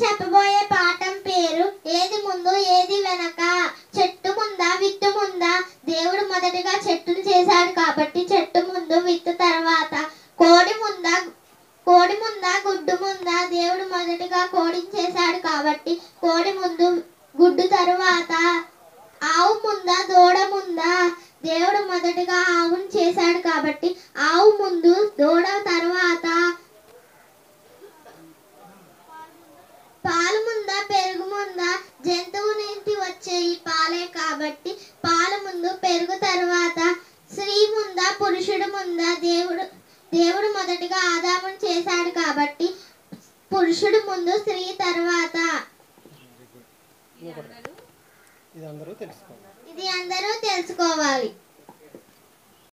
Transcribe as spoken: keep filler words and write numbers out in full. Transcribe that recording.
చెప్పబోయే పాఠం పేరు ఏది ముందు ఏది వెనక. చెట్టు ముందా విత్తు ముందా? దేవుడు మొదటిగా చెట్టును చేశాడు కాబట్టి చెట్టు ముందు విత్తు తర్వాత. కోడి ముందా కోడి ముందా గుడ్డు ముందా? దేవుడు మొదటిగా కోడిని చేశాడు కాబట్టి కోడి ముందు గుడ్డు తరువాత. ఆవు ముందా దూడ ముందా? దేవుడు మొదటిగా ఆవును చేశాడు కాబట్టి ఆవు ముందు దూడ తరువాత. పాలు ముందా పెరుగు ముందా? జంతువు నుంచి వచ్చే ఈ పాలే కాబట్టి పాలు ముందు పెరుగు తరువాత. స్త్రీ ముందా పురుషుడు ముందా? దేవుడు దేవుడు మొదటిగా ఆదామును చేశాడు కాబట్టి పురుషుడు ముందు స్త్రీ తర్వాత. ఇది అందరూ తెలుసుకోవాలి.